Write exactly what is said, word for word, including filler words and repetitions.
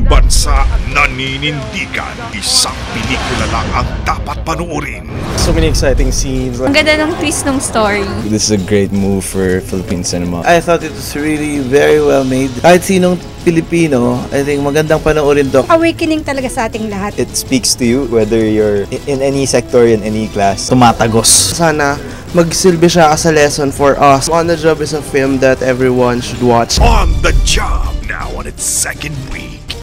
bansa naninindigan. Isang pelikula lang ang dapat panoorin. So many exciting scenes. Ang ganda ng twist ng story. This is a great move for Philippine cinema. I thought it was really very well made. Kahit sinong Pilipino, I think magandang panoorin to. Awakening talaga sa ating lahat. It speaks to you whether you're in any sector, in any class. Tumatagos. Sana magsilbi siya as a lesson for us. On the Job is a film that everyone should watch. On the Job, now on its second week.